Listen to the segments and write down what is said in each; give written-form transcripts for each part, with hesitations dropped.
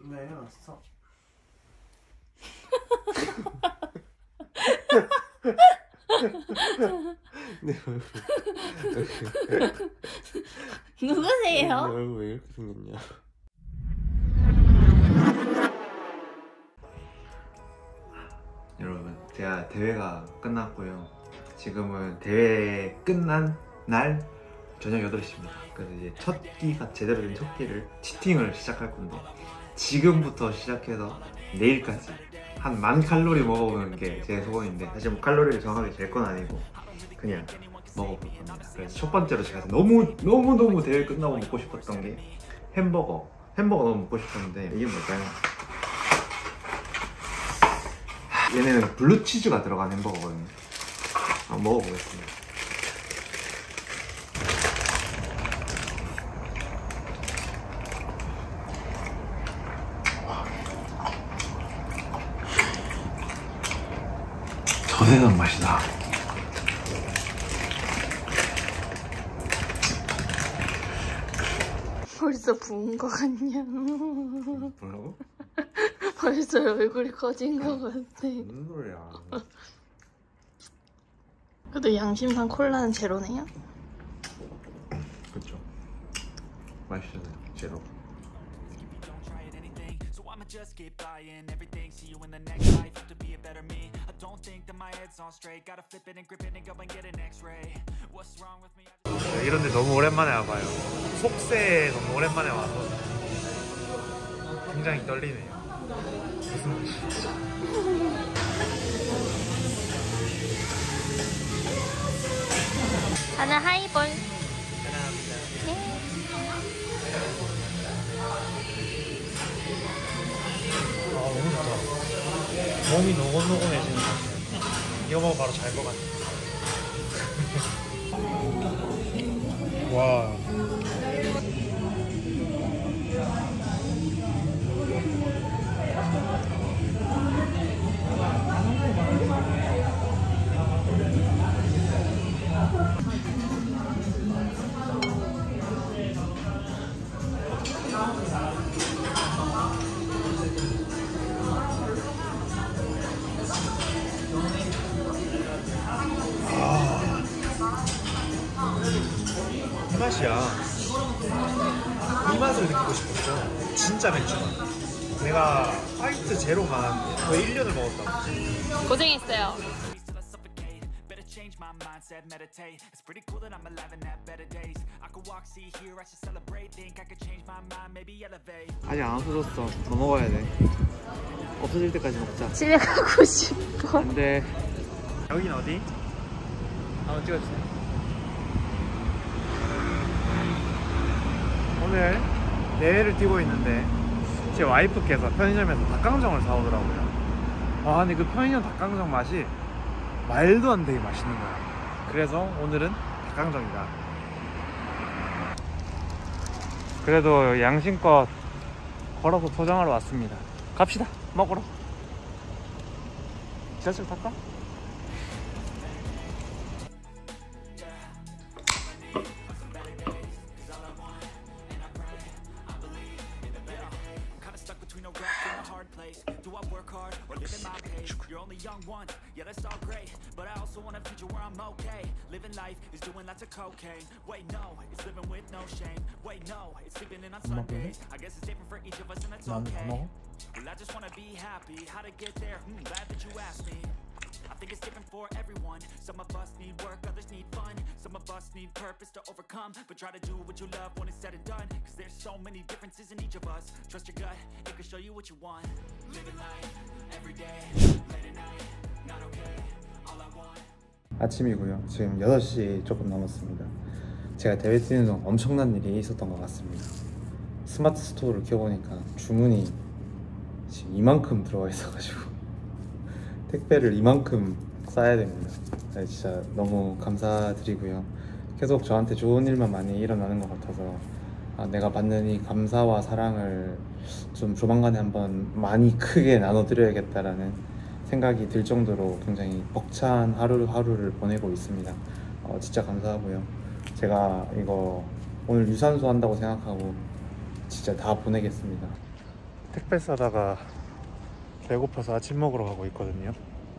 네, 해놨어. 내 얼굴. 누구세요? 내 얼굴 왜 이렇게 생겼냐? 여러분, 제가 대회가 끝났고요. 지금은 대회 끝난 날 저녁 8시입니다. 그래서 이제 첫 끼가 제대로 된 첫 끼를 치팅을 시작할 건데, 지금부터 시작해서 내일까지 한 10,000칼로리 먹어보는 게 제 소원인데, 사실 뭐 칼로리를 정확하게 잴 건 아니고 그냥 먹어볼 겁니다. 그래서 첫 번째로 제가 너무 대회 끝나고 먹고 싶었던 게 햄버거 너무 먹고 싶었는데, 이게 뭘까요? 얘네는 블루치즈가 들어간 햄버거거든요. 한번 먹어보겠습니다. 더 대단 맛이다. 벌써 부은 거 같냐? 뭐라고? 벌써 얼굴이 커진 거 같아. 무슨 소리야? 그래도 양심상 콜라는 제로네요? 그쵸. 맛있잖아요, 제로. Just get buying everything, see you in the next life, have to be a better me. I don't think that my head's on straight, gotta flip it and grip it and go and get an x-ray. What's wrong with me? 이런데 너무 오랜만에 와봐요. 속세에 너무 오랜만에 와서 굉장히 떨리네요. 무슨 뜻이지? 하나 하이볼. 사랑합니다. 아, 너무 좋다. 몸이 노곤노곤해지는 것 같아요. 이거 먹으면 바로 잘 것 같아요. 와. 이 맛이야. 이 맛을 느끼고 싶었어. 진짜 맥주맛. 내가 화이트 제로만 거의 1년을 먹었다. 고생했어요. Change my mindset, meditate. It's pretty cool that I'm alive and have better days. I could walk, see, hear, I should celebrate. Think I could change my mind, maybe elevate. 아직 안 없어졌어. 더 먹어야 돼. 없어질 때까지 먹자. 집에 가고 싶어. 안 돼. 여긴 어디? 한번 찍어주세요. 오늘 내외를 뛰고 있는데 제 와이프께서 편의점에서 닭강정을 사오더라고요. 아, 근데 그 편의점 닭강정 맛이 말도 안 되게 맛있는 거야. 그래서 오늘은 닭강정이다. 그래도 양심껏 걸어서 포장하러 왔습니다. 갑시다, 먹으러. 지하철 탈까? Do I work hard or live in my pace? You're only young once, yeah, that's all great. But I also want a future where I'm okay. Living life is doing lots of cocaine. Wait, no, it's living with no shame. Wait, no, it's sleeping in on Sundays. I guess it's different for each of us and that's okay. Well, I just wanna be happy. How to get there? Glad that you asked me. I think it's different for everyone. Some of us need work, others need fun. Some of us need purpose to overcome. But try to do what you love when it's said and done. Cause there's so many differences in each of us. Trust your gut, it can show you what you want. Living life, every day, late at night, not okay. All I want. 아침이고요. 지금 6시 조금 넘었습니다. 제가 대회 뛰는 동안 엄청난 일이 있었던 것 같습니다. 스마트 스토어를 켜보니까 주문이 지금 이만큼 들어와 있어가지고 택배를 이만큼 싸야 됩니다. 네, 진짜 너무 감사드리고요. 계속 저한테 좋은 일만 많이 일어나는 것 같아서 내가 받는 이 감사와 사랑을 좀 조만간에 한번 많이 크게 나눠드려야겠다라는 생각이 들 정도로 굉장히 벅찬 하루를 보내고 있습니다. 진짜 감사하고요. 제가 이거 오늘 유산소 한다고 생각하고 진짜 다 보내겠습니다. 택배 싸다가 배고파서 아침 먹으러 가고 있거든요.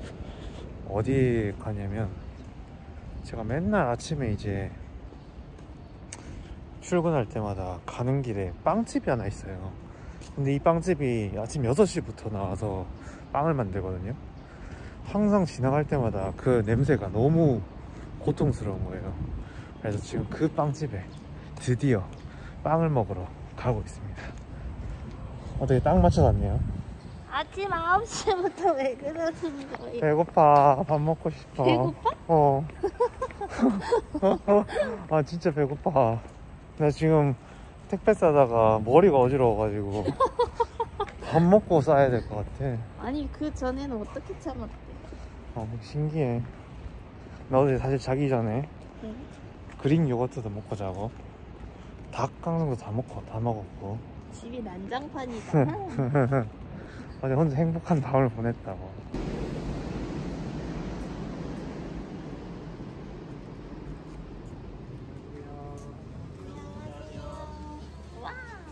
어디 가냐면 제가 맨날 아침에 이제 출근할 때마다 가는 길에 빵집이 하나 있어요. 근데 이 빵집이 아침 6시부터 나와서 빵을 만들거든요. 항상 지나갈 때마다 그 냄새가 너무 고통스러운 거예요. 그래서 지금 그 빵집에 드디어 빵을 먹으러 가고 있습니다. 어떻게 딱 맞춰놨네요. 아침 9시부터 왜 그러는 거예요? 배고파. 밥 먹고 싶어. 배고파? 어. 아 진짜 배고파. 나 지금 택배 싸다가 머리가 어지러워가지고 밥 먹고 싸야 될 것 같아. 아니 그 전에는 어떻게 참았대? 신기해. 나 어제 사실 자기 전에 응? 그릭 요거트도 먹고 자고 닭 깎는 거 다 먹었고 집이 난장판이다. 어제 혼자 행복한 밤을 보냈다고. 와.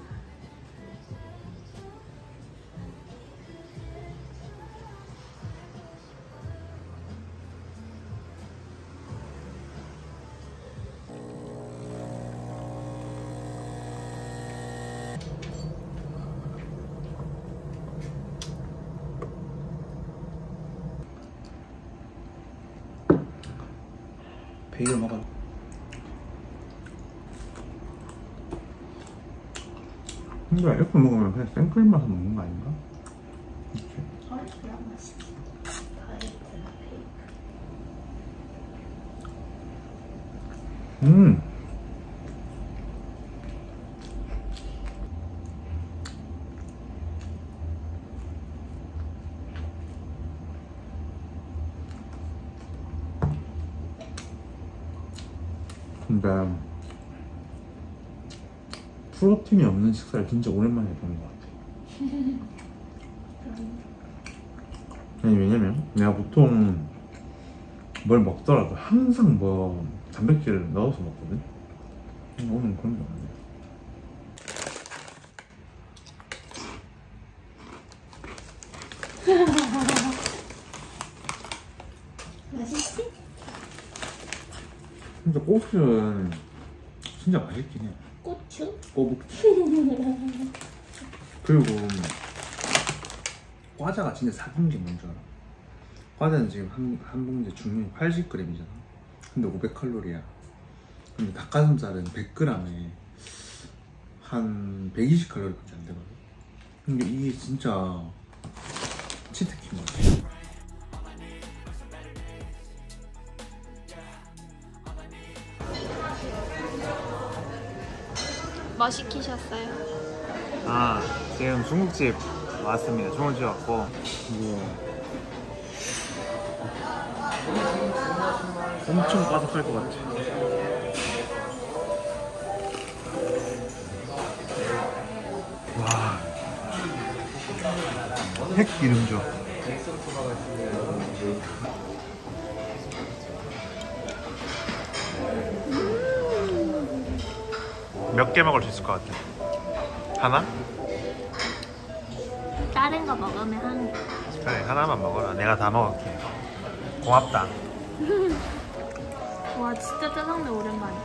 베이글 먹어. 근데 이렇게 먹으면 그냥 생크림 맛을 먹는 거 아닌가? 헐스랑 맛있어. 다이어트나 베이글. 근데 프로틴이 없는 식사를 진짜 오랜만에 해보는 것 같아. 아니 왜냐면 내가 보통 뭘 먹더라도 항상 뭐 단백질을 넣어서 먹거든. 근데 오늘은 그런 게 없네. 맛있지? 진짜 꼬북은 진짜 맛있긴 해. 고추? 꼬북. 그리고 과자가 진짜 사준 게 뭔지 알아? 과자는 지금 한 봉지 중량이 80g이잖아. 근데 500칼로리야. 근데 닭가슴살은 100g에 한 120칼로리밖에 안 되거든. 근데 이게 진짜 치트키인 것 같아. 뭐 시키셨어요? 아 지금 중국집 왔습니다. 중국집 왔고 엄청 바삭할 것 같아. 와 핵기름져. 몇 개 먹을 수 있을 것 같아? 하나? 다른 거 먹으면 한 개. 그래 하나만 먹어라. 내가 다 먹을게. 고맙다. 와 진짜 짜장면 오랜만이야.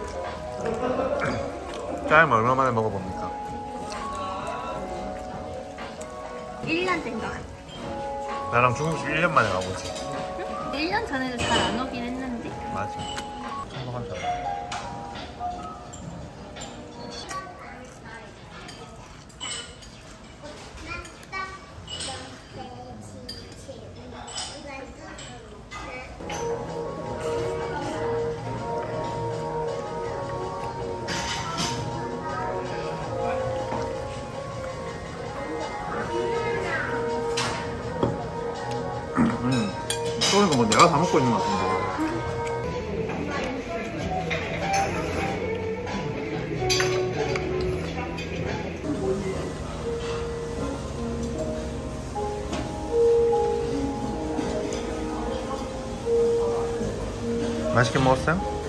짜장면 얼마 만에 먹어봅니까? 1년 된 거 같아. 나랑 중국집 1년 만에 가보지. 응? 1년 전에도 잘 안 오긴 했는데. 맞아. 성공한 사람. 그러니까 뭐 내가 다 먹고 있는 것 같은데. 맛있게 먹었어요?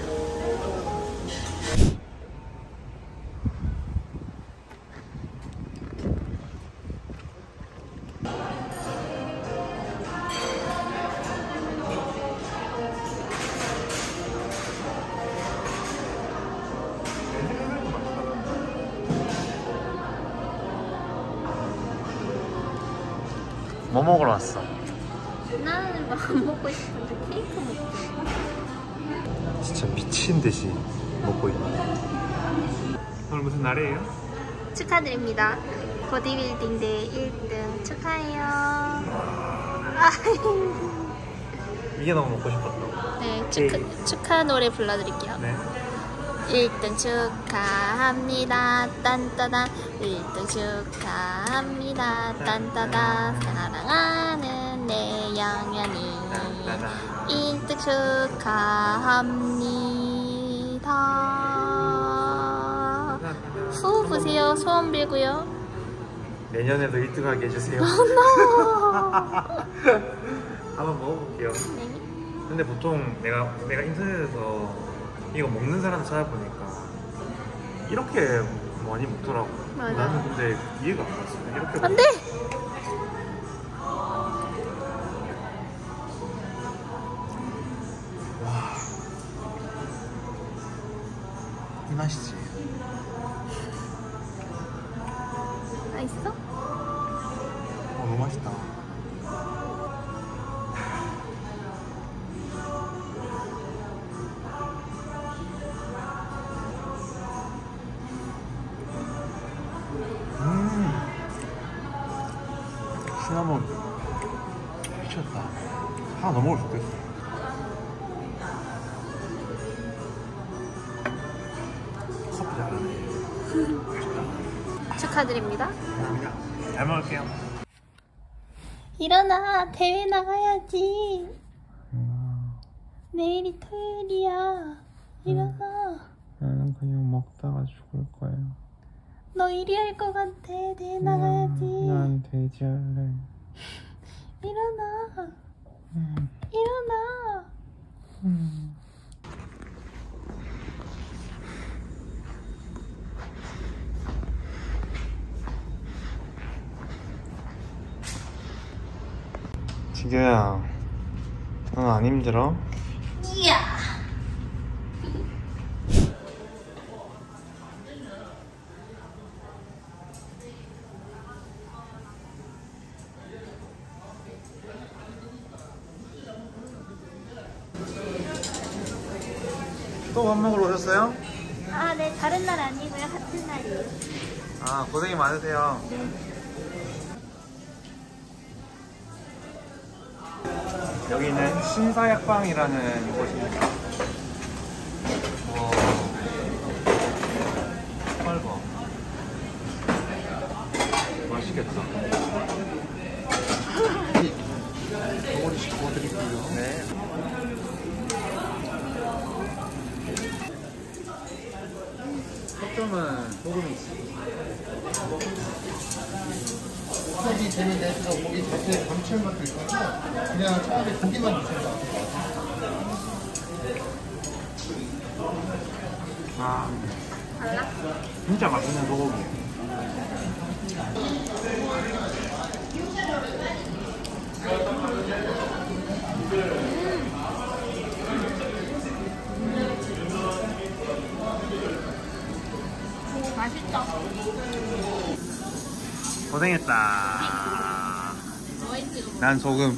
뭐 먹으러 왔어? 나는 뭐 안 먹고 싶은데 케이크 먹고. 진짜 미친 듯이 먹고 있네. 오늘 무슨 날이에요? 축하드립니다. 보디빌딩 대회 1등 축하해요. 이게 너무 먹고 싶었어. 네, 축하 노래 불러드릴게요. 네. 1등 축하합니다. 딴따단. 1등 축하합니다. 딴따단. 사랑하는 내 양현이 1등 축하합니다. 후 부세요. 소원 빌고요. 내년에도 1등하게 해주세요. 한번 먹어볼게요. 네. 근데 보통 내가 인터넷에서 이거 먹는 사람 찾아보니까 이렇게 많이 먹더라고. 맞아. 나는 근데 이해가 안 갔어. 이렇게 안 돼! 와, 이 맛이지. 맛있어? 너무 맛있다. 시나몬 미쳤다. 하나 더 먹을 수 있겠어. 커피 잘하네. 축하드립니다. 감사합니다. 잘 먹을게요. 일어나, 대회 나가야지. 내일이 토요일이야. 일어나. 나는 그냥 먹다가 죽을 거야. 너 1위 할 것 같아. 대회 나가야지. 난 돼지 할래. 일어나. 일어나. 지규야, 넌 안 힘들어? 이야. 또 밥 먹으러 오셨어요? 아, 네. 다른 날 아니고요. 같은 날이에요. 아, 고생이 많으세요. 여기는 신사약방이라는 곳입니다. 헐거 맛있겠다. 덩어리씩 구워드릴게요. 네. 섭점은 소금이 있어. 수업이 되는데 그래서 고기 자체에 감칠맛도 있고 그냥 차라리 고기만 드세요. 아, 달라? 진짜 맛있는 소고기예요. 맛있다. 고생했다. 너희 찍어. 난 소금.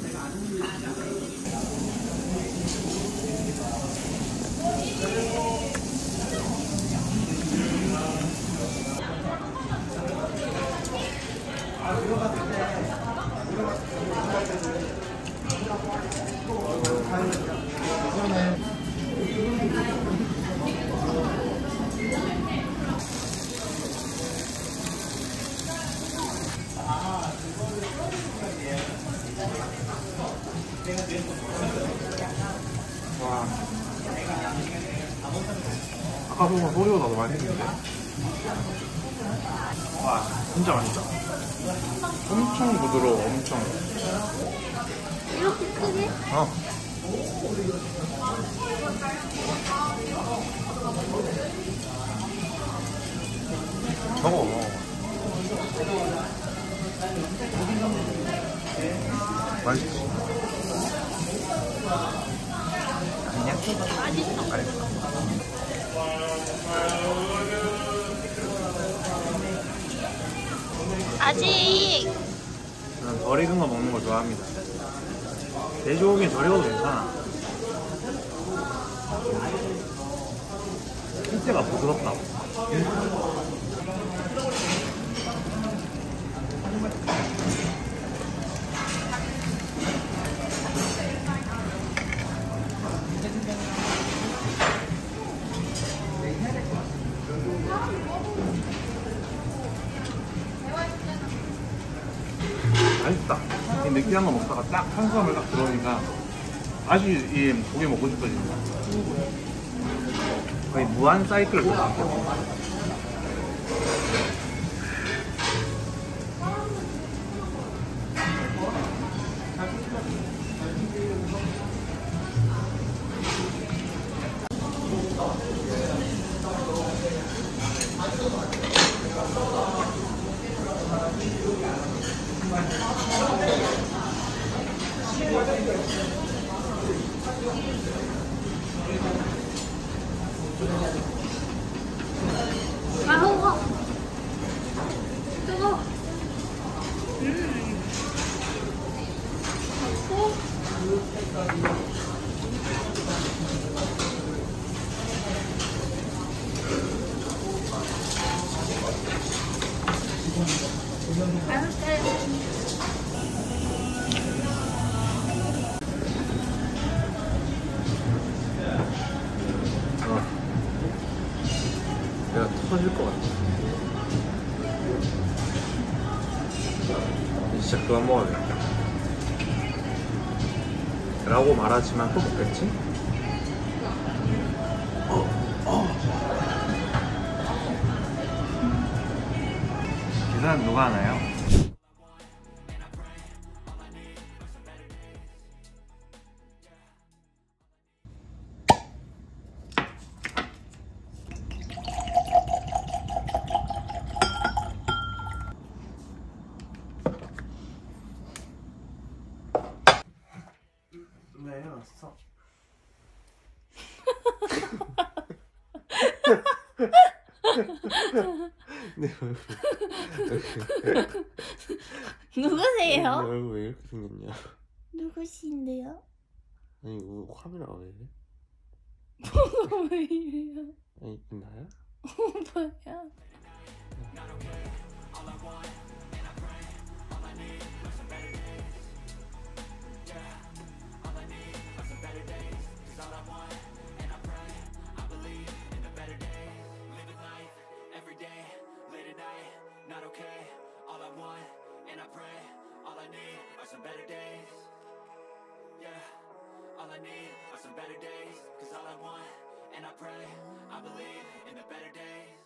와. 아까 보면 소리보다 더 맛있는데. 와, 진짜 맛있다. 엄청 부드러워, 엄청. 이렇게 크게? 어. 먹어. 맛있지? 아니야? 맛있어. 알겠어. 아직. 덜 익은 거 먹는 걸 좋아합니다. 돼지고기는 덜 익어도 괜찮아. 실제가 부드럽다고. 맛있다. 이 느끼한 거 먹다가 딱 탄수화물 딱 들어오니까 다시 이 고기 먹고 싶어진다. 거의 무한 사이클을 돌아가요. 아, 뜨거워. 뜨거워. 내가 터질 것 같아. 진짜 그만 먹어야겠다. 라고 말하지만 또 먹겠지? 계산 누가 하나요? 네, 해놨어. 내 얼굴 누구세요? 얼굴 왜 이렇게 생겼냐? 누구신데요? 아니 이거 카메라 왜 이래? 왜 이래요? 아니 나야? 뭐야? All I need are some better days. Cause all I want, and I pray, I believe in the better days.